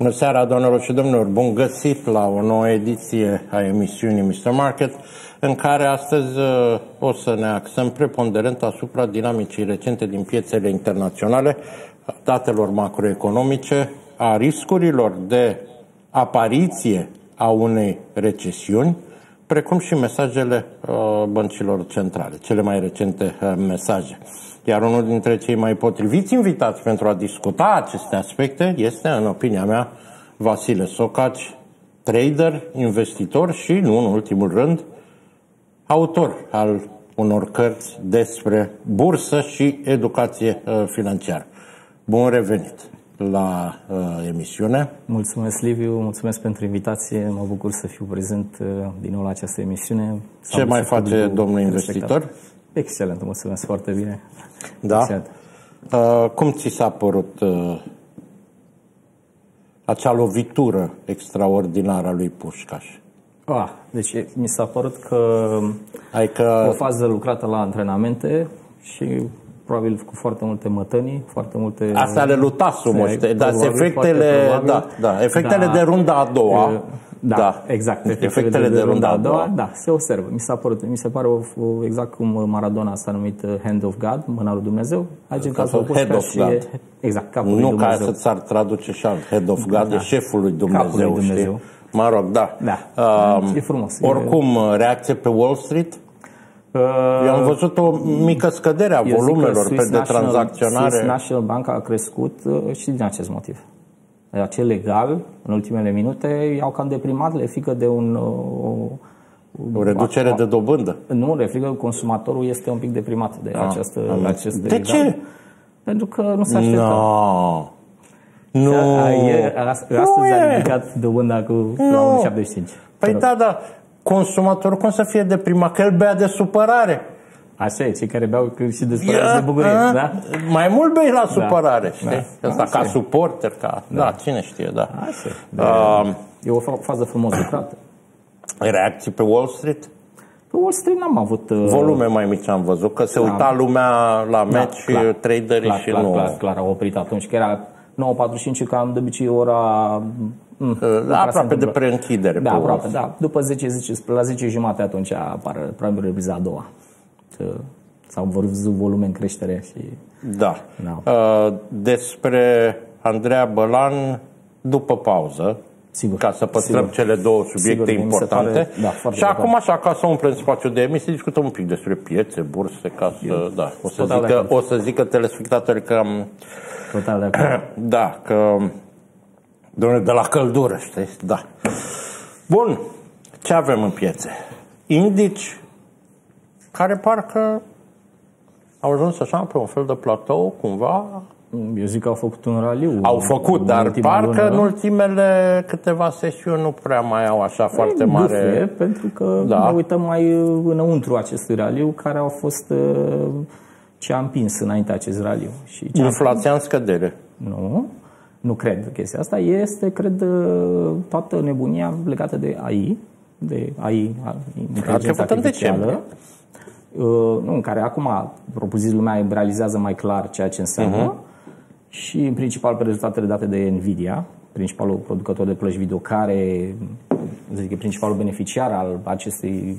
Bună seara, doamnelor și domnilor! Bun găsit la o nouă ediție a emisiunii Mr. Market, în care astăzi o să ne axăm preponderent asupra dinamicii recente din piețele internaționale, datelor macroeconomice, a riscurilor de apariție a unei recesiuni, precum și mesajele băncilor centrale, cele mai recente mesaje. Iar unul dintre cei mai potriviți invitați pentru a discuta aceste aspecte este, în opinia mea, Vasile Socaci, trader, investitor și, nu în ultimul rând, autor al unor cărți despre bursă și educație financiară. Bun revenit la emisiune. Mulțumesc, Liviu, mulțumesc pentru invitație. Mă bucur să fiu prezent din nou la această emisiune. Ce mai face domnul investitor? Excelent, mulțumesc foarte bine. Da? Cum ți s-a părut acea lovitură extraordinară a lui Pușcaș? Deci mi s-a părut că o fază lucrată la antrenamente și probabil cu foarte multe mătănii, foarte multe... Asta le lutasul, dar efectele de runda a doua... Da, exact. Efectele de runda a doua. Da, se observă. Mi se pare exact cum Maradona s-a numit Hand of God, mâna lui Dumnezeu. Aici în cazul Head of God. Exact, capul lui Dumnezeu. Nu ca să ți-ar traduce și alt Head of God, e șeful lui Dumnezeu, știi? Mă rog, da. E frumos. Oricum, reacție pe Wall Street? Eu am văzut o mică scădere a volumelor de tranzacționare. Swiss National Bank a crescut și din acest motiv. Acel legal, în ultimele minute, i-au cam deprimat, le frică de o reducere de dobândă. Nu, le frică că consumatorul este un pic deprimat de acest de legal. Ce? Pentru că nu se așteptă. Nu. Astăzi a ridicat dobânda la 1,75. Păi da. Consumatorul cum să fie deprimat? Că el bea de supărare. Așa e, cei care beau și de supărare de bucurie, da? Mai mult bei la supărare, știi? Asta ca suporter, cine știe, da. E o fază frumos lucrată. Reacții pe Wall Street? Pe Wall Street n-am avut... Volume mai mici am văzut, că se uita lumea la meci, traderii și nu... Clar, au oprit atunci, că era 9:45, cam de obicei ora... aproape de preînchidere. Da, aproape, da. După 10, la 10:30 atunci apare probabil repriza a doua. S-au văzut volume în creștere și... Da. Despre Andreea Bălan după pauză, sigur, ca să păstrăm cele două subiecte importante. Și acum, așa, ca să umplem spațiul de emisie, discutăm un pic despre piețe, burse, ca să... O să zică telespectatorii că... Total de acord. Da, că... de la căldură, știi? Da. Bun. Ce avem în piețe? Indici care parcă au ajuns așa pe un fel de platou, cumva. Eu zic că au făcut un raliu. Au făcut, dar parcă în ultimele câteva sesiuni nu prea mai au așa foarte mare... Pentru că ne uităm mai înăuntru acestui raliu, care au fost ce a împins înainte acest raliu. Inflația în scădere. Nu cred chestia asta. Este, cred, toată nebunia legată de AI, inteligența artificială, în care acum, propriu-zis, lumea realizează mai clar ceea ce înseamnă și, în principal, pe rezultatele date de Nvidia, principalul producător de plăci video, care e principalul beneficiar al acestui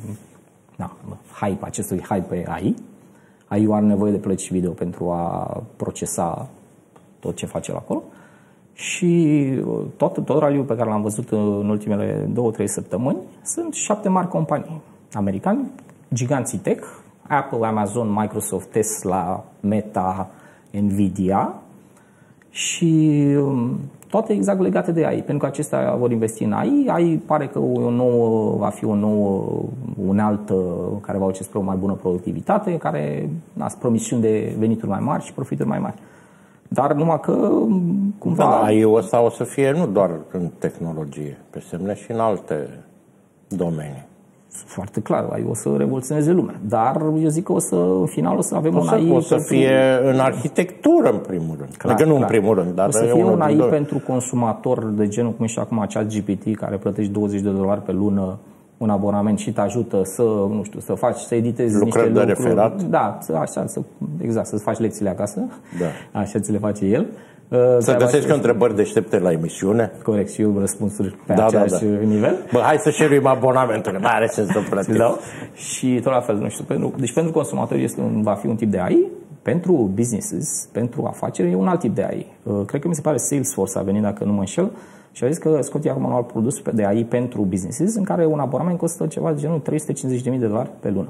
hype pe AI. AI-ul are nevoie de plăci video pentru a procesa tot ce face el acolo. Și tot raliul pe care l-am văzut în ultimele 2-3 săptămâni sunt 7 mari companii americani, giganții tech, Apple, Amazon, Microsoft, Tesla, Meta, Nvidia și toate exact legate de AI, pentru că acestea vor investi în AI. AI pare că va fi o nouă unealtă care va duce spre o mai bună productivitate, care sunt promisiuni de venituri mai mari și profituri mai mari. Dar numai că cumva... AI-ul ăsta o să fie nu doar în tehnologie, pe semne și în alte domenii. Foarte clar, AI o să revoluționeze lumea. Dar eu zic că în final o să avem un AI... O să fie în arhitectură, în primul rând. Adică nu în primul rând, dar... O să fie un AI pentru consumator de genul cum e și acum ChatGPT, care plătești $20 pe lună un abonament și te ajută să editezi lucrări niște de referat. Da, exact, să-ți faci lecțiile acasă. Da. Așa ți le face el. Să găsești întrebări deștepte la emisiune. Corect, și eu răspunsuri pe același nivel. Bă, hai să share-uim abonamentul, mai are sens să plătim. Da? Și tot la fel, nu știu, deci pentru consumatori va fi un tip de AI, pentru businesses, pentru afaceri, e un alt tip de AI. Cred că mi se pare Salesforce a venit, dacă nu mă înșel, și a zis că scot acum un alt produs de AI pentru businesses, în care un abonament costă ceva de genul $350.000 pe lună.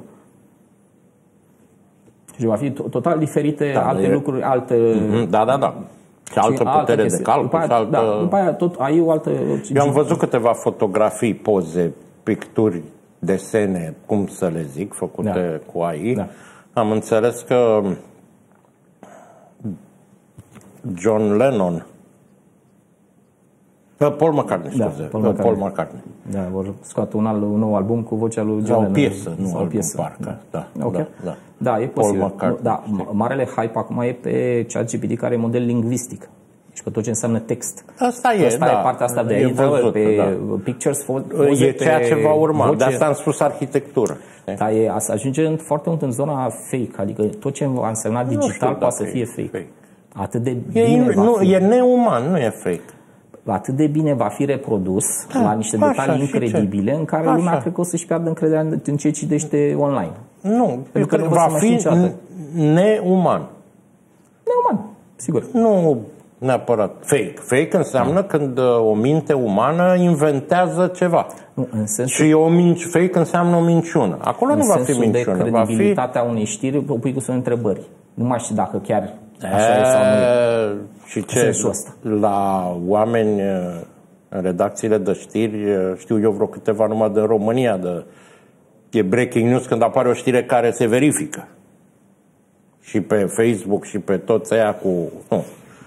Și va fi total diferite, alte lucruri, alte... Da. Și altă putere de calcul. După aia tot ai o altă... Eu am văzut câteva fotografii, poze, picturi, desene, cum să le zic, făcute cu AI. Da. Am înțeles că John Lennon, Paul McCartney, scuze. Paul McCartney. Da, vor scoate un nou album cu vocea lui John Lennon. O piesă, nu o piesă. Parcă. Da, e posibil. Da, marele hype acum e pe ChatGPT, care e model lingvistic. Deci pe tot ce înseamnă text. Asta e partea asta de aici, pe pictures, poze, e ceea ce va urma. De asta am spus arhitectură. Dar asta ajunge foarte mult în zona fake, adică tot ce va însemna digital poate să fie fake. Atât de bine e neuman, nu e fake. Atât de bine va fi reprodus la niște detalii incredibile în care lumea cred că o să-și piardă încrederea în ce citește online. Nu, pentru că va fi neuman. Neuman, sigur. Nu neapărat fake. Fake înseamnă când o minte umană inventează ceva. Nu, în sensul... Și fake înseamnă o minciună. Acolo nu va fi minciună. De credibilitatea unei știri o pui cu semn întrebări. Nu mai știu dacă chiar așa e sau nu e. Și ce? La oameni în redacțiile de știri, știu eu vreo câteva numai din România, e breaking news când apare o știre care se verifică. Și pe Facebook și pe toți aia cu... Nu.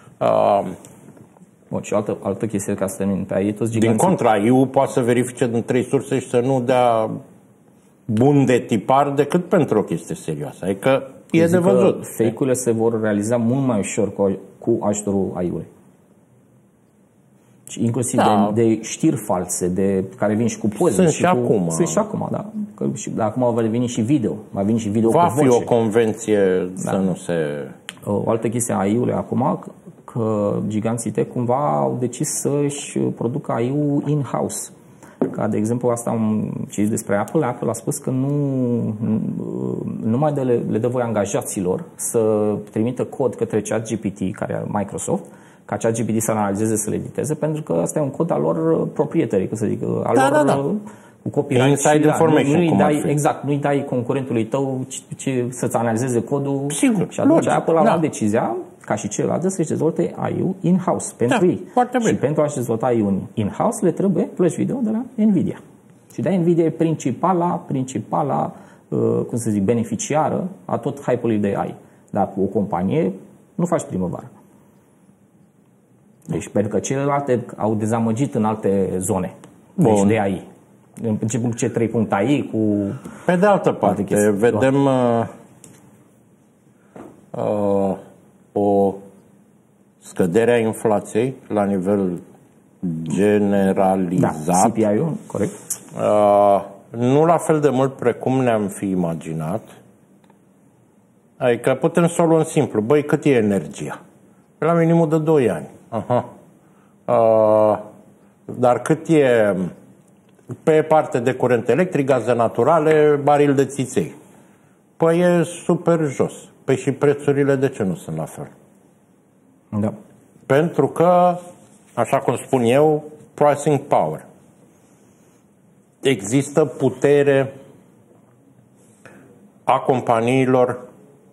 Bun, și altă chestie ca să termin pe aici, toți giganții... Din contra, EU poate să verifice din 3 surse și să nu dea bun de tipar decât pentru o chestie serioasă. Adică e de văzut. Fake-urile se vor realiza mult mai ușor cu ajutorul AI-ului. Inclusiv de știri false, care vin și cu poze. Sunt și acum. Sunt și acum, da. Acum va veni și video. Va veni și video va cu voce. Fi o convenție să nu se... O altă chestie a AI-ului acum, că giganții tech cumva au decis să-și producă AI-ul in-house. Ca de exemplu, asta am citit despre Apple. Apple a spus că nu mai le dă voie angajaților să trimită cod către ChatGPT, care e Microsoft, ca ChatGPT să analizeze, să le editeze, pentru că asta e un cod al lor proprietary, cum să zic, al lor cu copyright. Inside information, exact, nu-i dai concurentului tău să-ți analizeze codul. Sigur, și atunci Apple a luat decizia, ca și celelalte, să-și dezvolte AI-ul in-house pentru ei. Și pentru a-și dezvolta AI-ul in-house le trebuie plăci video de la Nvidia. Și de Nvidia e principala cum să zic, beneficiară a tot hype-ului de AI. Dar cu o companie nu faci primăvară. Deci pentru că celelalte au dezamăgit în alte zone. Deci de AI. În principiu cu C3.ai, cu... Pe de altă parte, vedem o scădere a inflației la nivel generalizat. Da, CPI-ul, corect. Nu la fel de mult precum ne-am fi imaginat. Adică putem să o luăm simplu. Băi, cât e energia? La minimul de 2 ani. Dar cât e pe parte de curent electric, gaze naturale, baril de țiței? Păi e super jos. Păi și prețurile de ce nu sunt la fel? Da. Pentru că, așa cum spun eu, pricing power. Există putere a companiilor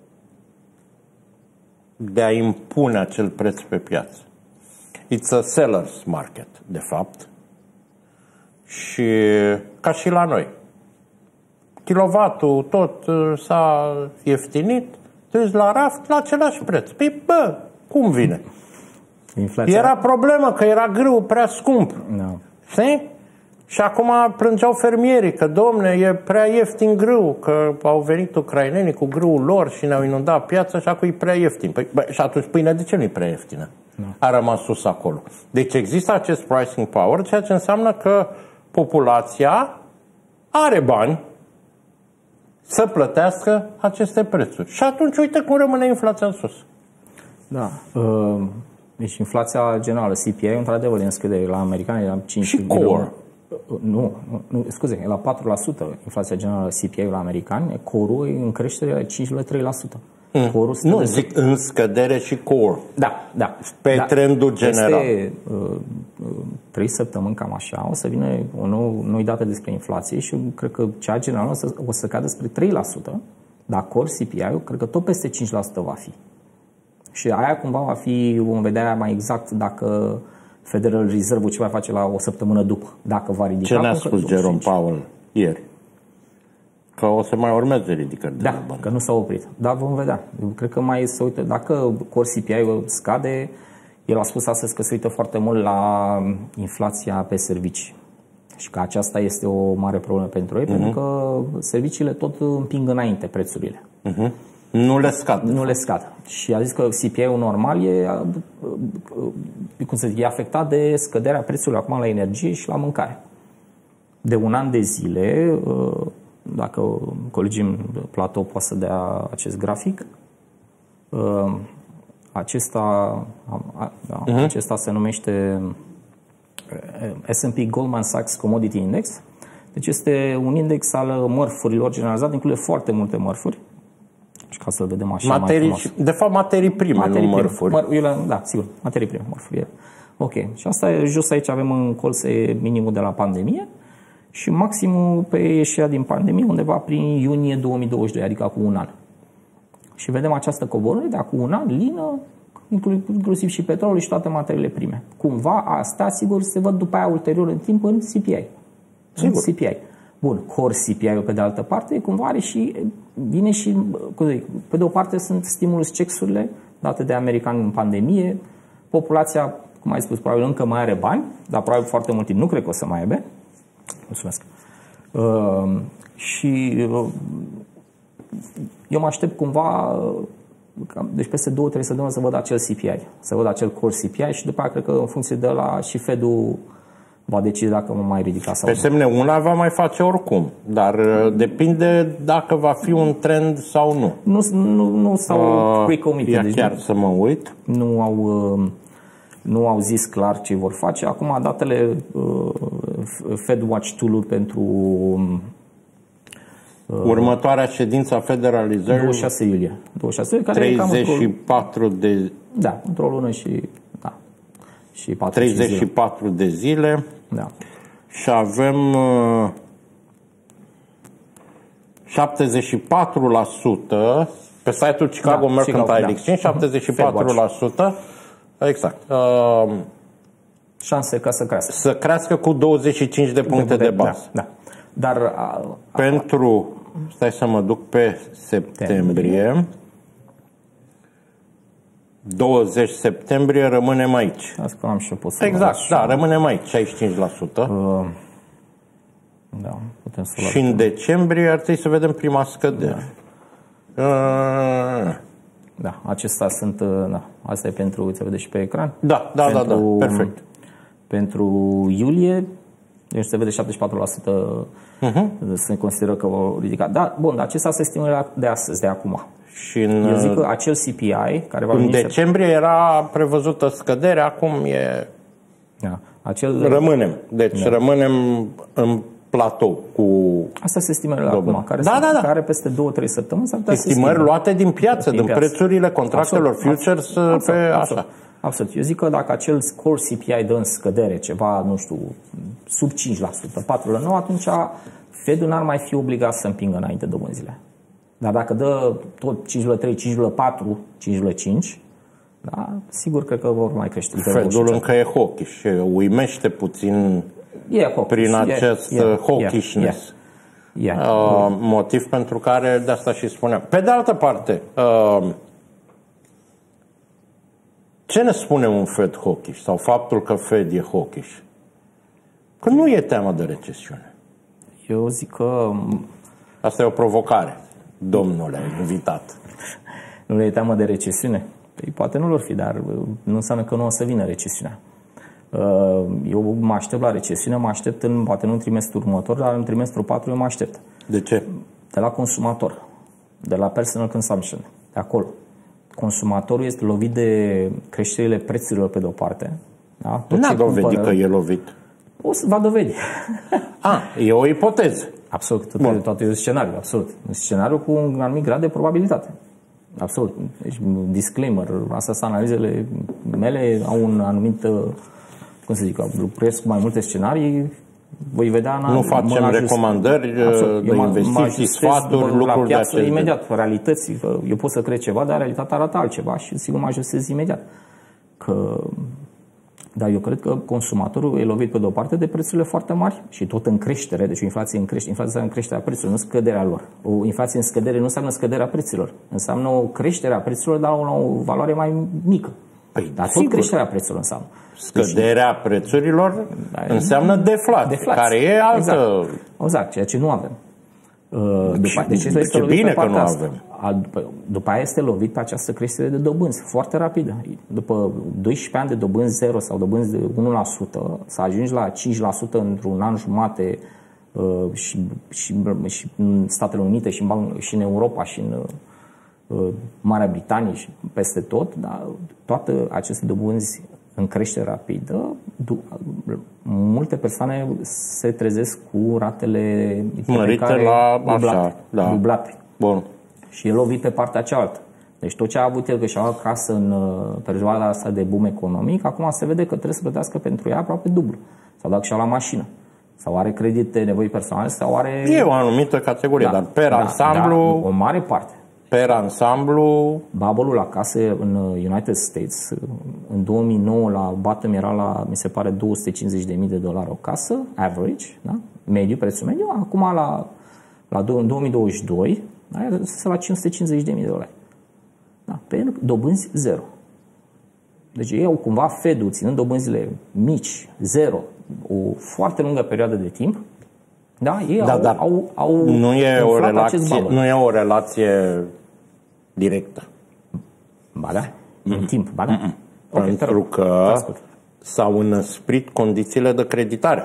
de a impune acel preț pe piață. It's a seller's market, de fapt. Și ca și la noi. Kilovatul tot s-a ieftinit, duci la raft la același preț. Păi, bă, cum vine? Inflația. Era problemă că era grâu prea scump. No. Știi? Și acum plângeau fermierii că, domne, e prea ieftin grâu, că au venit ucrainenii cu grâul lor și ne-au inundat piața și acum e prea ieftin. Păi, și atunci pâinea de ce nu e prea ieftină? No. A rămas sus acolo. Deci există acest pricing power, ceea ce înseamnă că populația are bani să plătească aceste prețuri. Și atunci uite cum rămâne inflația în sus. Da. Deci inflația generală, CPI, într-adevăr, e în scădere. La americani e la 5%. Și core. Nu, scuze, e la 4% inflația generală CPI la americani, core-ul e în creștere la 5,3%. Nu, zic în scădere și core. Da. Pe trendul general. Peste 3 săptămâni, cam așa, o să vină o noi dată despre inflație și cred că cea generală o să cadă spre 3%, dar core CPI-ul cred că tot peste 5% va fi. Și aia cumva va fi, vom vedea mai exact dacă Federal Reserve ce va face la o săptămână după, dacă va ridica. Ce ne-a spus Jerome Powell ieri? Că o să mai urmeze ridicări de la bani. Că nu s-a oprit. Dar vom vedea. Eu cred că mai se uită. Dacă core CPI-ul scade, el a spus astăzi că se uită foarte mult la inflația pe servicii. Și că aceasta este o mare problemă pentru ei, pentru că serviciile tot împing înainte prețurile. Nu le scad. Nu le scad. Și a zis că CPI-ul normal e afectat de scăderea prețurilor acum la energie și la mâncare. De un an de zile, dacă colegii Platou poate să dea acest grafic, acesta se numește S&P Goldman Sachs Commodity Index. Deci este un index al mărfurilor generalizat, include foarte multe mărfuri. Și ca să-l vedem așa mai frumos. De fapt, materii prime, nu mărfuri. Da, sigur, materii prime, mărfuri. Ok. Și asta e jos aici, avem în colț minimul de la pandemie și maximul pe ieșirea din pandemie undeva prin iunie 2022, adică acum un an. Și vedem această coborâre de acum un an, lină, inclusiv și petrolul și toate materiile prime. Cumva, asta, sigur, se văd după aia ulterior în timp în CPI. Sigur. În CPI. Bun, core CPI-ul pe de altă parte, cumva are și, vine și, pe de o parte sunt stimulus checks-urile date de americani în pandemie, populația, cum ai spus, probabil încă mai are bani, dar probabil foarte mult timp nu cred că o să mai aibă. Mulțumesc. Și eu mă aștept cumva, deci peste 2-3 săptămâni să văd acel CPI, să văd acel core CPI și după aceea cred că în funcție de ăla și Fed-ul va decide dacă mă mai ridica sau nu. Pe semne una va mai face oricum, dar depinde dacă va fi un trend sau nu. Nu s-au pre-committed. Deci chiar să mă uit. Nu au zis clar ce vor face. Acum datele Fed Watch Tool-ul pentru următoarea ședință a Federal Reserve 26 iulie. 26 iulie, care 34 de... Da, într-o lună și... Da. Și 34 de zile. Da. Și avem 74% pe site-ul Chicago Mercantile Exchange, 74%. Exact. Șanse ca să crească. Să crească cu 25 de puncte de bază. Da. Dar pentru, stai să mă duc pe septembrie, 20 septembrie rămânem aici. Asta am și eu pot să exact, da, rămânem aici, 65%. Da, putem să și în decembrie ar trebui să vedem prima scădere. Da, acestea sunt, asta e pentru, se vede și pe ecran. Da, perfect. Pentru iulie, deci se vede 74%, se consideră că o ridica. Da, bun, dar acesta se stimulează de astăzi, de acum. Și eu zic că acel CPI, care va în decembrie era prevăzută scădere, acum e... Da, rămânem. Deci rămânem în platou cu... Asta se estimările acum, care peste 2-3 săptămâni s-ar putea estimări luate din piață, din prețurile contractelor futures pe așa. Absolut. Eu zic că dacă acel core CPI dă în scădere ceva, nu știu, sub 5%, 4%, atunci Fed-ul n-ar mai fi obligat să împingă înainte dobânzile. Dar dacă dă tot 5,3, 5,4, 5,5, da, sigur cred că vor mai crește. Fedul încă e hawkish, uimește puțin prin acest hawkishness. Motiv pentru care de asta și spuneam. Pe de altă parte, ce ne spune un Fed hawkish sau faptul că Fed e hawkish? Că nu e teamă de recesiune. Eu zic că... Asta e o provocare, domnule invitat. Nu le e teamă de recesiune? Păi poate nu lor fi, dar nu înseamnă că nu o să vină recesiunea. Eu mă aștept la recesiune, mă aștept poate nu în trimestrul următor, dar în trimestrul 4 eu mă aștept. De ce? De la consumator, de la personal consumption, de acolo. consumatorul este lovit de creșterile prețurilor pe de-o parte. Da? N-a dovedit că e lovit. Va dovedi. E o ipoteză. Absolut, tot e un scenariu, absolut. Un scenariu cu un anumit grad de probabilitate. Absolut. Deci, disclaimer, astea sunt analizele mele, au un anumit, cum să zic, lucrez cu mai multe scenarii, voi vedea... Nu facem recomandări de investiții, sfaturi, lucruri de acest gen. Imediat, realități, eu pot să cred ceva, dar realitatea arată altceva și sigur mă ajustez imediat. Dar eu cred că consumatorul e lovit pe de-o parte de prețurile foarte mari și tot în creștere, deci o inflație în creștere. Inflația în creșterea prețurilor, nu scăderea lor. O inflație în scădere nu înseamnă scăderea prețurilor. Înseamnă o creștere a prețurilor, dar la o valoare mai mică. Dar tot creșterea prețurilor înseamnă. Scăderea prețurilor înseamnă deflație, care e altă... Exact, ceea ce nu avem. Deci este bine că nu avem. După aia este lovit pe această creștere de dobânzi, foarte rapidă. După 12 ani de dobânzi 0 sau dobânzi de 1%, să ajungi la 5% într-un an jumate și în Statele Unite și în Europa și în Marea Britanie și peste tot, dar toate aceste dobânzi în creștere rapidă, multe persoane se trezesc cu ratele mărite la dublate. Bun. Și e lovit pe partea cealaltă. Deci tot ce a avut el, că și-a luat casă în perioada asta de boom economic, acum se vede că trebuie să plătească pentru ea aproape dublu. Sau dacă și-a luat mașină. Sau are credite, nevoi personale, sau are... E o anumită categorie, dar per ansamblu... o mare parte. Per ansamblu... Bubble-ul la case în United States, în 2009 la bottom era la, mi se pare, $250,000 o casă, average, da? Mediu, prețul mediu. Acum în 2022, da? Se la $550,000. Da? Pe dobânzi zero. Deci ei au cumva Fed-ul, ținând dobânzile mici, zero, o foarte lungă perioadă de timp, da? Ei au nu e o relație directă. Ba da, în timp, ba da. Pentru că s-au înăsprit condițiile de creditare.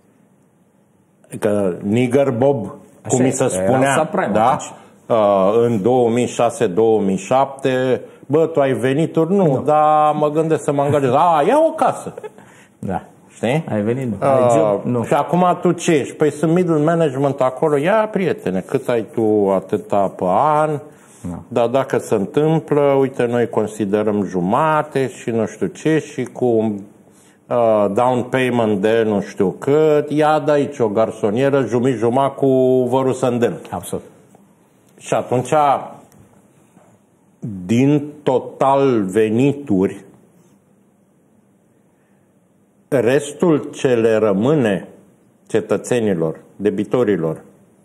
Că Nigger Bob, cum mi se spunea, da? În 2006-2007, bă, tu ai venituri? Nu, dar mă gândesc să mă angajez. Ia o casă. Da. Știi? Ai venit, nu. Și acum tu ce ești? Păi sunt middle management acolo. Ia, prietene, cât ai tu atâta pe an? Dar dacă se întâmplă, uite, noi considerăm jumate și nu știu ce și cu down payment de nu știu cât, ia de aici o garsonieră, jumătate cu vărul sândel. Absolut. Și atunci, din total venituri, restul ce le rămâne cetățenilor, debitorilor,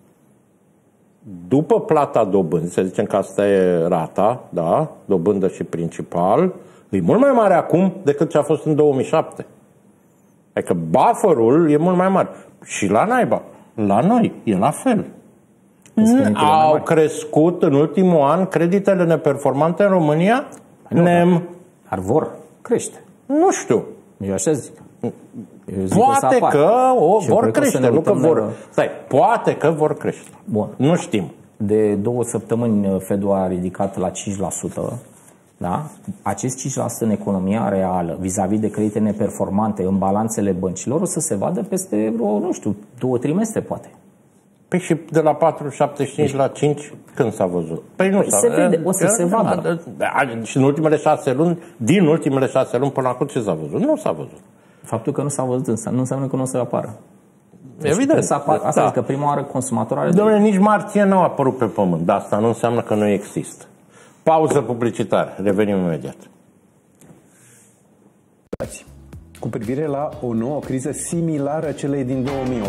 după plata dobânzii, să zicem că asta e rata, da, dobândă și principal, e mult mai mare acum decât ce a fost în 2007. Adică buffer-ul e mult mai mare. Și la naiba, la noi, e la fel. Au crescut în ultimul an creditele neperformante în România? Dar vor crește. Nu știu. Eu așa zic. Poate că vor crește, nu că vor. Stai, poate că vor crește. Bun. Nu știm. De 2 săptămâni Fed-ul a ridicat la 5%. Da? Acest 5% în economia reală, vis-a-vis de credite neperformante în balanțele băncilor, o să se vadă peste vreo, nu știu, 2 trimestre poate. Păi și de la 4,75 la 5, când s-a văzut? Păi nu s-a văzut. O să se vadă. Și în ultimele 6 luni, din ultimele 6 luni până acum, ce s-a văzut? Nu s-a văzut. Faptul că nu s-a văzut nu înseamnă că nu o să apară. Evident. Asta zic că prima oară consumatorul are... Dom'le, nici marție n-au apărut pe pământ. Dar asta nu înseamnă că nu există. Pauză publicitară. Revenim imediat. Cu privire la o nouă criză similară celei din 2008.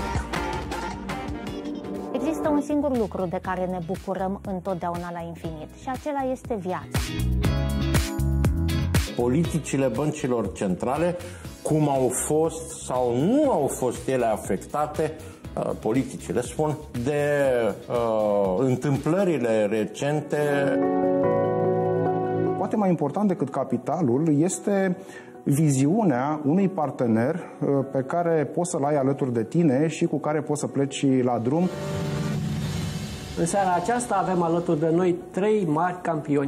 Există un singur lucru de care ne bucurăm întotdeauna la infinit și acela este viața. Politicile băncilor centrale, cum au fost sau nu au fost ele afectate, politicile spun, de întâmplările recente. Poate mai important decât capitalul este viziunea unui partener pe care poți să-l ai alături de tine și cu care poți să pleci la drum. În seara aceasta avem alături de noi 3 mari campioni.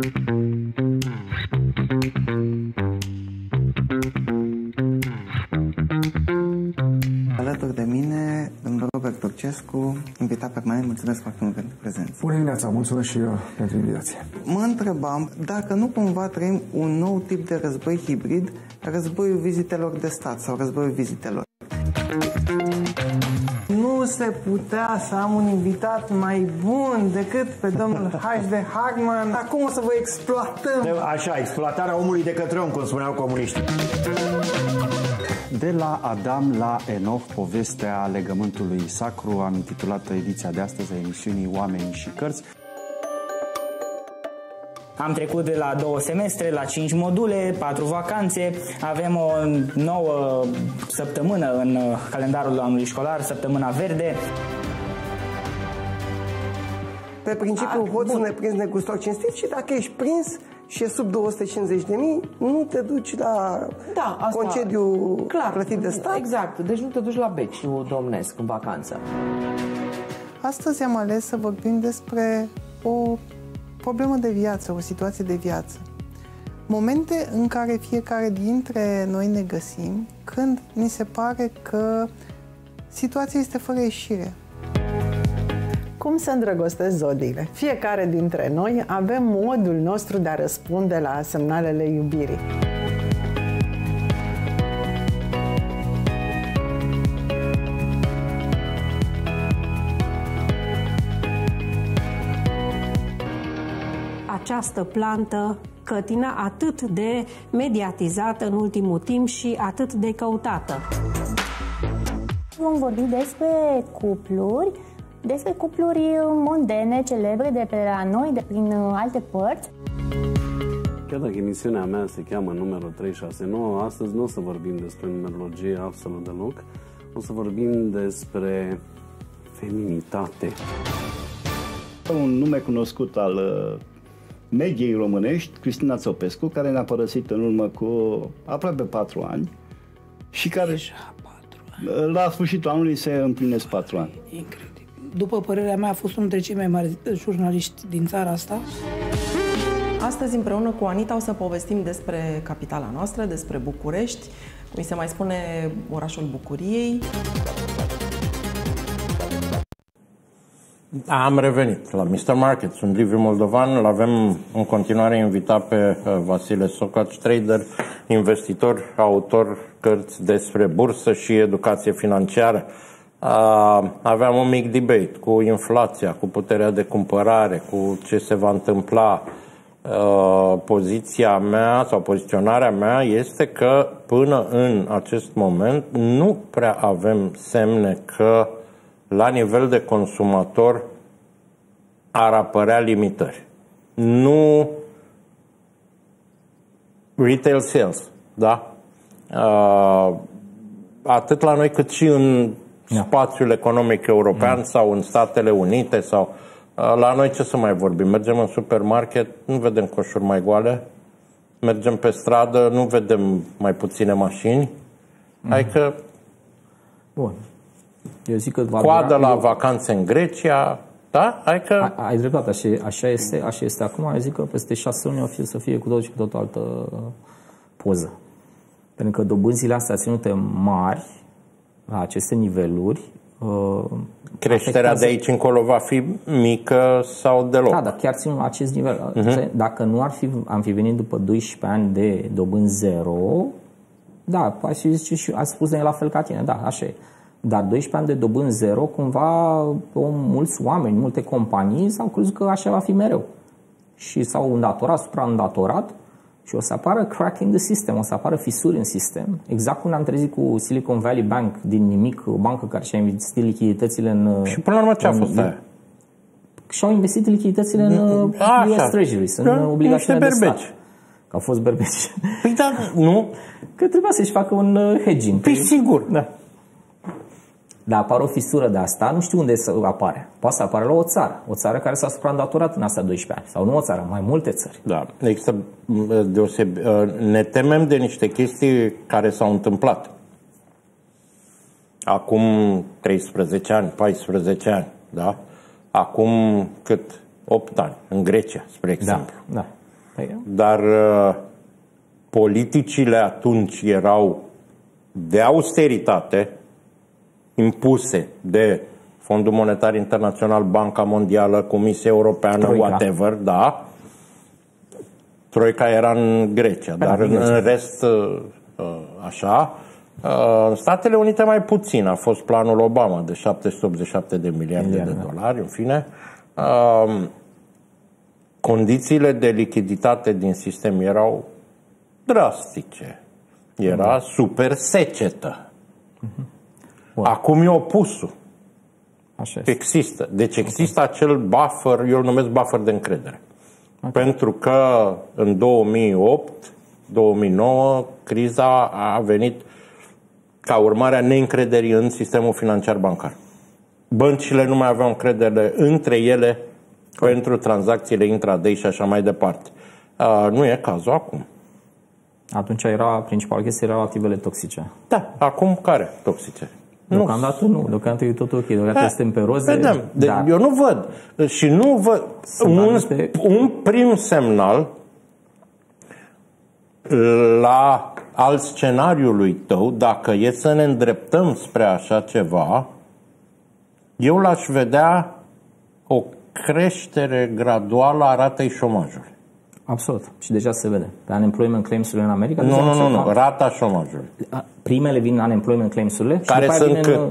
Alături de mine, domnul Robert Turcescu, invitat permanent. Mulțumesc foarte mult pentru prezență. Bună dimineața, mulțumesc și eu pentru invitație. Mă întrebam dacă nu cumva trăim un nou tip de război hibrid, războiul vizitelor de stat sau războiul vizitelor. Nu se putea să am un invitat mai bun decât pe domnul H.D. Hagman. Acum o să vă exploatăm. Așa, exploatarea omului de către om, cum spuneau comuniștii. De la Adam la Enoch, povestea legământului sacru, am intitulat ediția de astăzi a emisiunii Oameni și Cărți. Am trecut de la 2 semestre la 5 module, 4 vacanțe, avem o nouă săptămână în calendarul anului școlar, săptămâna verde. Pe principiu, hoțul neprins negustor cinstit și dacă ești prins și e sub 250.000, nu te duci la concediu plătit de stat. Exact, deci nu te duci la Beciu domnesc în vacanță. Astăzi am ales să vorbim despre o problemă de viață, o situație de viață. Momente în care fiecare dintre noi ne găsim când ni se pare că situația este fără ieșire. Cum să îndrăgostesc zodiile? Fiecare dintre noi avem modul nostru de a răspunde la semnalele iubirii. Această plantă cătina atât de mediatizată în ultimul timp și atât de căutată. Vom vorbi despre cupluri mondene, celebre de pe la noi, de prin alte părți. Chiar dacă emisiunea mea se cheamă numărul 369, astăzi nu o să vorbim despre numerologie absolut deloc, o să vorbim despre feminitate. Un nume cunoscut al mediei românești, Cristina Țopescu, care ne-a părăsit în urmă cu aproape 4 ani și care la sfârșitul anului se împlinesc 4 ani. Incredibil. După părerea mea, a fost unul dintre cei mai mari jurnaliști din țara asta. Astăzi, împreună cu Anita, o să povestim despre capitala noastră, despre București, cum se mai spune orașul bucuriei. Am revenit la Mr. Market, sunt Liviu Moldovan, îl avem în continuare invitat pe Vasile Socaci, trader, investitor, autor cărți despre bursă și educație financiară. Aveam un mic debate cu inflația, cu puterea de cumpărare, cu ce se va întâmpla. Poziția mea sau poziționarea mea este că până în acest moment nu prea avem semne că la nivel de consumator ar apărea limitări. Nu retail sales, da? Atât la noi cât și în spațiul economic european sau în Statele Unite sau la noi ce să mai vorbim? Mergem în supermarket, nu vedem coșuri mai goale, mergem pe stradă, nu vedem mai puține mașini. Adică bun. Eu zic că coadă la vacanțe în Grecia, da? Adică ai dreptate, așa este acum. Eu zic că peste 6 luni o fi să fie cu tot o altă poză. Pentru că dobânzile astea ținute mari la aceste niveluri, creșterea de aici încolo va fi mică sau deloc? Da, dar chiar țin acest nivel. Dacă nu am fi venit după 12 ani de dobânzi zero, da, ați spus de la fel ca tine, da, așa e. Dar 12 ani de dobânzi zero, cumva mulți oameni, multe companii s-au crezut că așa va fi mereu. Și s-au îndatorat, supraîndatorat și o să apară crack in the system, o să apară fisuri în sistem. Exact cum am trezit cu Silicon Valley Bank din nimic, o bancă care și-a investit lichiditățile în... Și până la urmă ce a fost aia? Și-au investit lichiditățile în US Treasuries, în obligațiile de stat. Că au fost berbeci. Păi da, nu? Că trebuia să-și facă un hedging. Păi sigur. Da. Dar apare o fisură de asta, nu știu unde să apare. Poate să apare la o țară care s-a supraîndatorat în astea 12 ani. Sau nu o țară, mai multe țări. Da, există ne temem de niște chestii care s-au întâmplat. Acum 13 ani, 14 ani, da? acum cât? 8 ani, în Grecia, spre exemplu. Da. Dar politicile atunci erau de austeritate, impuse de Fondul Monetar Internațional, Banca Mondială, Comisia Europeană, Troica. whatever, da. Troica era în Grecia, dar în rest, așa. În Statele Unite mai puțin. A fost planul Obama de 787 de miliarde de dolari, în fine. Condițiile de lichiditate din sistem erau drastice. Era super secetă. Acum e opusul. Așa este. Există. Deci există acel buffer, eu îl numesc buffer de încredere. Pentru că în 2008-2009 criza a venit ca urmare a neîncrederii în sistemul financiar bancar. Băncile nu mai aveau încredere între ele pentru tranzacțiile intraday și așa mai departe. Nu e cazul acum. Atunci era principal chestia, erau activele toxice. Da, acum care toxice? Deocamdată nu, deocamdată e tot ok, deocamdată suntem pe roze. Vedem. Eu nu văd. Și nu văd un prim semnal al scenariului tău, dacă e să ne îndreptăm spre așa ceva, eu l-aș vedea o creștere graduală a ratei șomajului. Absolut. Și deja se vede. Pe unemployment claims-urile în America... Nu. Rata șomajului. Primele vin unemployment claims-urile. Care sunt cât?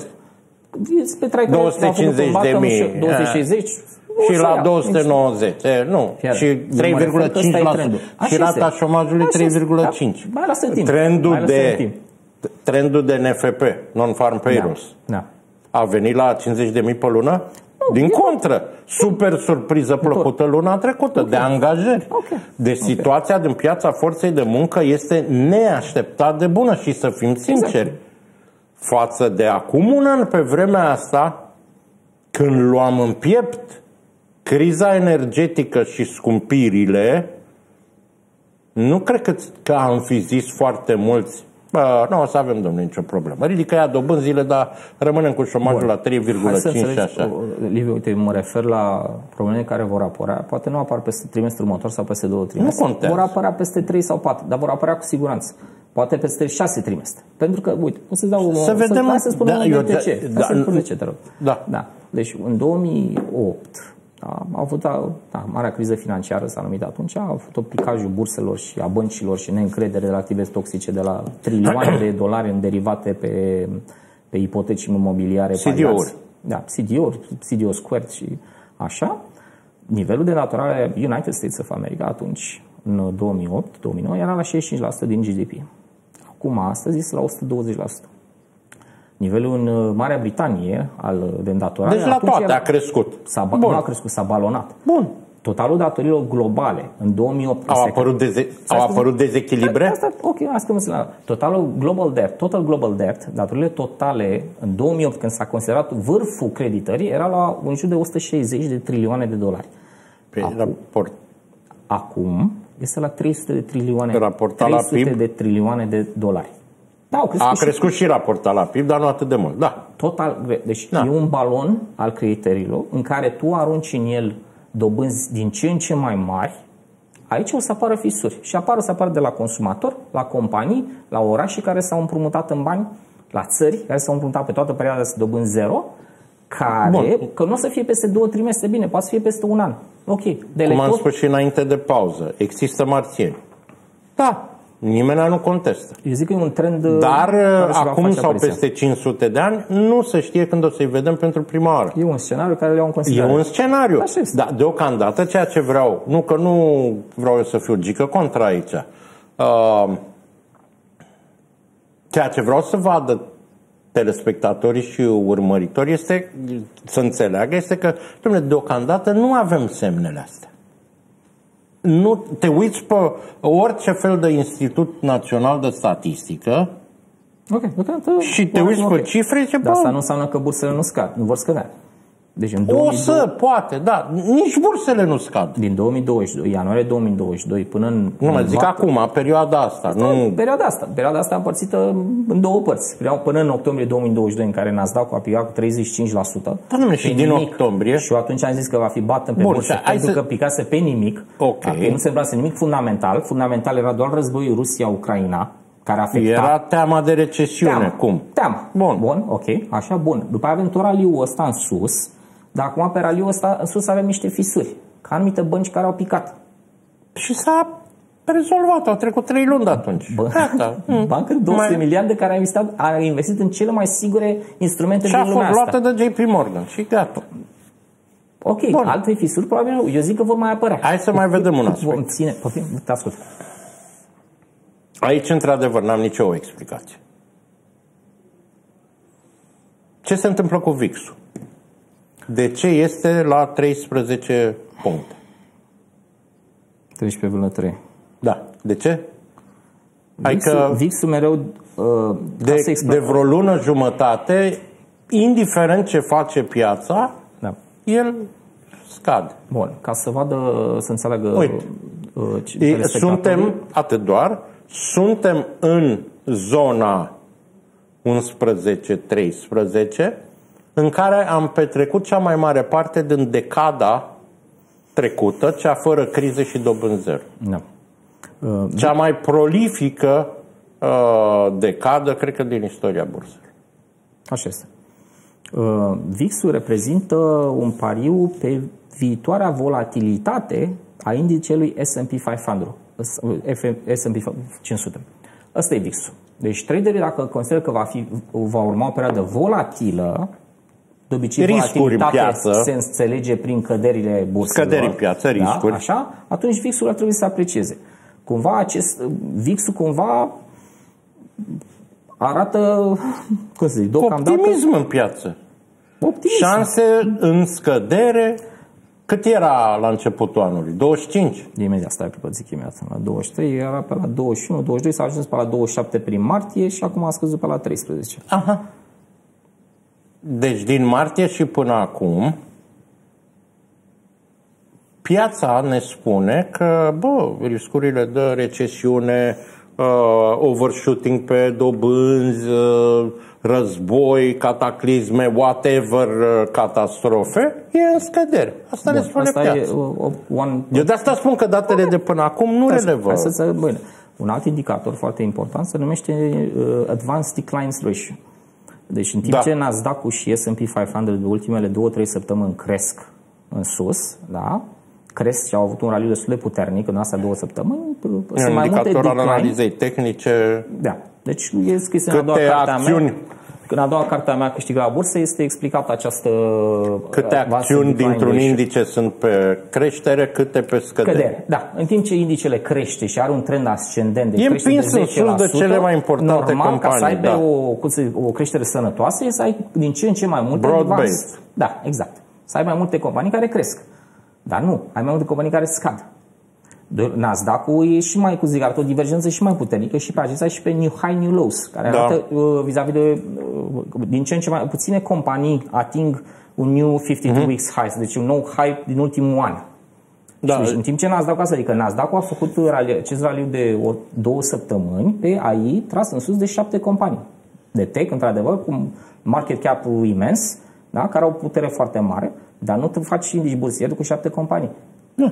250 de mii. 260. Și la 290. Nu. Și 3,5%. Și rata șomajului 3,5%. Trendul de NFP, Non-Farm Payrolls, a venit la 50.000 pe lună? Din contră, super surpriză plăcută luna trecută de angajări. Deci situația din piața forței de muncă este neașteptat de bună și să fim sinceri. Față de acum un an, pe vremea asta, când luam în piept criza energetică și scumpirile, nu cred că am fi zis foarte mulți nu o să avem, domnule, nicio problemă. Ridică ea dobânzile, dar rămânem cu șomajul la 3,5 și așa. Liviu, uite, mă refer la probleme care vor apărea. Poate nu apar peste trimestrul următor sau peste 2 trimestre. Nu contează. Vor apărea peste 3 sau 4, dar vor apărea cu siguranță. Poate peste 6 trimestre. Pentru că, uite, o să dau... Să vedem... Să spunem de ce. De ce, te rog. Da. Deci, în 2008... a avut marea criză financiară, s-a numit atunci, a avut picajul burselor și a băncilor și neîncredere relative toxice de la trilioane de dolari în derivate pe ipoteci imobiliare. CDO-uri. Da, CDO-uri, CDO Squared și așa. Nivelul de datorare United States of America atunci, în 2008-2009, era la 65% din GDP. Acum, astăzi, este la 120%. Nivelul în Marea Britanie de îndatorare... Deci la toate a crescut. Nu a crescut, s-a balonat. Bun. Totalul datorilor globale în 2008... Au apărut dezechilibre? Total global debt, datorile totale în 2008, când s-a considerat vârful creditării, era la un jur de 160 de trilioane de dolari. Acum este la 300 de trilioane, de trilioane de dolari. Da, a crescut și raportat la PIB, dar nu atât de mult. Da. Total. Deci e un balon al creditărilor în care tu arunci în el dobânzi din ce în ce mai mari. Aici o să apară fisuri. Și o să apară de la consumator, la companii, la orașe care s-au împrumutat în bani, la țări care s-au împrumutat pe toată perioada de dobânzi zero, care, că nu o să fie peste 2 trimestre, bine, poate să fie peste un an. Ok. Cum am spus și înainte de pauză, există marțieni. Da. Nimeni nu contestă. Eu zic că e un trend. Dar acum sau peste 500 de ani nu se știe când o să-i vedem pentru prima oară. E un scenariu care le iau în considerare. E un scenariu. Dar deocamdată ceea ce vreau, nu că nu vreau eu să fiu gică contra aici, ceea ce vreau să vadă telespectatorii și urmăritorii este să înțeleagă este că, dom'le, deocamdată nu avem semnele astea. Nu te uiți pe orice fel de Institut Național de Statistică și te uiți pe cifre și dar asta nu înseamnă că bursele nu vor scădea. Deci în 2022, poate, da. Nici bursele nu scad. Din 2022, ianuarie 2022 până în... Nu, mă zic acum, perioada asta. Nu... Perioada asta împărțită în două părți. Până în octombrie 2022, în care Nasdaq-ul a picat cu 35%. Da, și din octombrie. Și eu atunci am zis că va fi bată pe bursă, pentru că picase pe nimic. Okay. Nu se întâmplase nimic fundamental. Fundamental era doar războiul Rusia-Ucraina, care afecta... Era teama de recesiune. Cum? Teama. Bun, ok, așa, bun. După avem tot raliul ăsta în sus, dar acum pe raliul ăsta în sus avem niște fisuri, ca anumite bănci care au picat. Și s-a rezolvat, au trecut 3 luni de atunci. Bancă de 200 miliarde care a investit în cele mai sigure instrumente din lumea asta. Și a fost luată de JP Morgan și gata. Ok, bun. Alte fisuri probabil nu. Eu zic că vor mai apărea. Hai să mai vedem un aspect. Vom ține, te ascult. Aici, într-adevăr, n-am nicio explicație. Ce se întâmplă cu VIX-ul? De ce este la 13 puncte? 13,3. Da. De ce? VIX-ul mereu... de vreo lună jumătate, indiferent ce face piața, el scade. Bun. Ca să vadă, să înțeleagă... Uite, suntem, atât doar, suntem în zona 11-13, în care am petrecut cea mai mare parte din decada trecută, cea fără crize și dobândi zero. Da. Cea mai prolifică decadă, cred că, din istoria bursei. Așa este. VIX-ul reprezintă un pariu pe viitoarea volatilitate a indicelui S&P 500. S&P 500. Ăsta e VIX-ul. Deci traderii, dacă consideră că va urma o perioadă volatilă, de obicei volatilitatea se înțelege prin căderile burselor. Scăderi în piață, riscuri. Da, așa, atunci VIX-ul ar trebui să aprecieze. Cumva VIX-ul cumva arată, cum să zic, optimism în piață. Optimism. Șanse în scădere. Cât era la începutul anului? 25? Imediat, stai pe zic imediat. La 23, era pe la 21, 22, s-a ajuns pe la 27 prin martie și acum a scăzut pe la 13. Aha. Deci din martie și până acum piața ne spune că riscurile de recesiune, overshooting pe dobânzi, război, cataclisme, whatever, catastrofe, e în scădere. Asta ne spune piața. Eu de asta spun că datele de până acum nu relevă. Un alt indicator foarte important se numește Advanced Declines Ratio. Deci în timp ce Nasdaq-ul și S&P 500 de ultimele 2-3 săptămâni cresc în sus, da? Cresc și au avut un raliu destul de puternic în astea 2 săptămâni. Sunt mai multe decline. Analizei tehnice. Da. Deci e scris în a doua cartea mea. În a doua carte a mea Câștig la bursă este explicată această... Câte acțiuni dintr-un indice sunt pe creștere, câte pe scădere. Da. În timp ce indicele crește și are un trend ascendent de creștere de 10%, în sus de cele mai importante normal, companii. Ca să aibă o creștere sănătoasă, e să ai din ce în ce mai multe... Broad-based. Da, exact. Să ai mai multe companii care cresc. Dar nu, ai mai multe companii care scad. Nasdaq-ul e și mai, arată o divergență și mai puternică și pe acesta și pe new high, new lows, care arată vis-a-vis de din ce în ce mai puține companii ating un new 52 weeks high, deci un nou high din ultimul an. Da. Deci, în timp ce Nasdaq-ul, adică Nasdaq-ul a făcut acest raliu de 2 săptămâni pe AI tras în sus de 7 companii. De tech, într-adevăr, cu market cap-ul imens, da? Care au o putere foarte mare, dar nu te faci indici bursier cu 7 companii. Nu.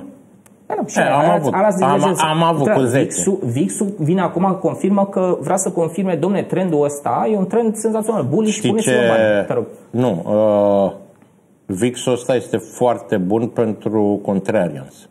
Am avut cu 10. VIX-ul vine acum, confirmă că vrea să confirme, domne, trendul ăsta e un trend senzațional, bullish, puneți-vă bani, te rog. Nu, VIX-ul ăsta este foarte bun pentru contrarians.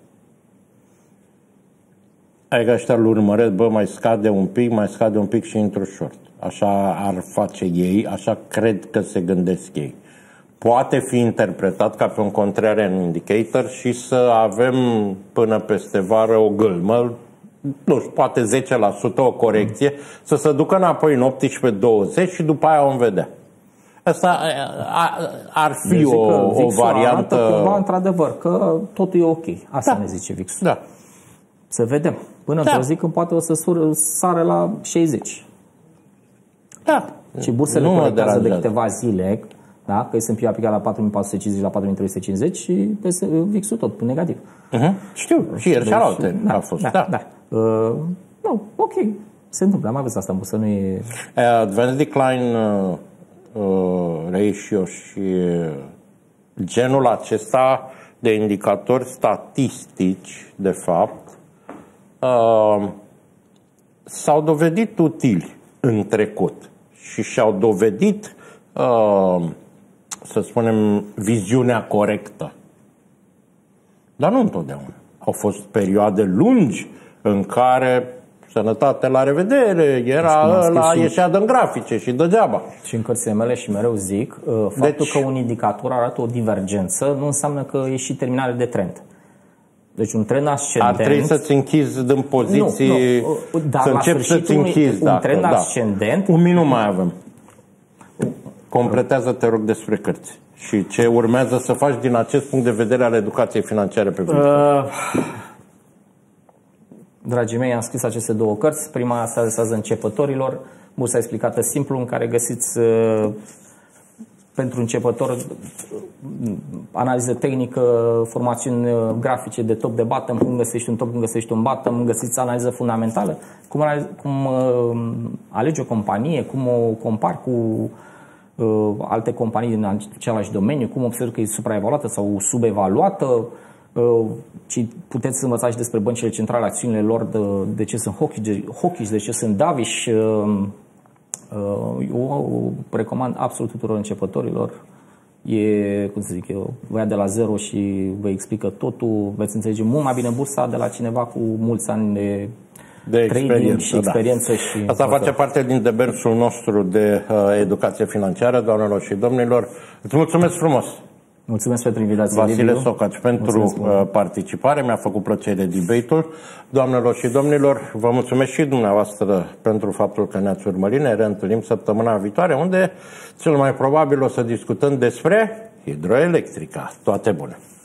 Adică ăștia îl urmăresc, mai scade un pic și intru short. Așa ar face ei, așa cred că se gândesc ei. Poate fi interpretat ca pe un contrarian indicator și să avem până peste vară o gâlmă, nu știu, poate 10% o corecție, să se ducă înapoi în 18-20 și după aia vom vedea. Asta ar fi o variantă... Cumva, într-adevăr, că totul e ok. Asta ne zice VIX. Da. Să vedem. Până într-o zi când poate o să sară la 60. Da. Și bursele corectează de câteva zile. Da? Că S&P a picat la 4450, la 4350 și VIX-ul tot negativ. Știu, și ieri și alte a fost. Da. Nu, ok, se întâmplă, am văzut asta în bursă, nu e... Advanced Decline Ratio și genul acesta de indicatori statistici, de fapt, s-au dovedit utili în trecut și și-au dovedit, să spunem, viziunea corectă. Dar nu întotdeauna. Au fost perioade lungi în care sănătate, la revedere, era ăla, ieșea din grafice și degeaba. Și în cărțile mele și mereu zic, faptul că un indicator arată o divergență nu înseamnă că e și terminare de trend. Deci un trend ascendent... Ar trebui să-ți închizi din poziții, să începi să-ți închizi. Un trend ascendent... Un minut mai avem. Completează, te rog, despre cărți. Și ce urmează să faci din acest punct de vedere al educației financiare pe viitor? Dragii mei, am scris aceste două cărți. Prima se adresează începătorilor, bursa explicată simplu, în care găsiți pentru începător analiză tehnică, formațiuni grafice de top de bottom, cum găsești un top, cum găsești un bottom, găsiți analiză fundamentală, cum alegi o companie, cum o compari cu alte companii din același domeniu, cum observi că e supraevaluată sau subevaluată. Ci puteți învăța și despre băncile centrale, acțiunile lor, de ce sunt hawkish, de ce sunt dovish. Eu recomand absolut tuturor începătorilor. E, cum să zic eu, vă ia de la zero și vă explică totul. Veți înțelege mult mai bine bursa de la cineva cu mulți ani de trading și experiență. Da. Și asta face parte din demersul nostru de educație financiară, doamnelor și domnilor. Îți mulțumesc frumos! Mulțumesc pentru invitație, Vasile Socaci, pentru participare. Mi-a făcut plăcere debate-ul. Doamnelor și domnilor, vă mulțumesc și dumneavoastră pentru faptul că ne-ați urmărit. Ne reîntâlnim săptămâna viitoare, unde cel mai probabil o să discutăm despre hidroelectrica. Toate bune!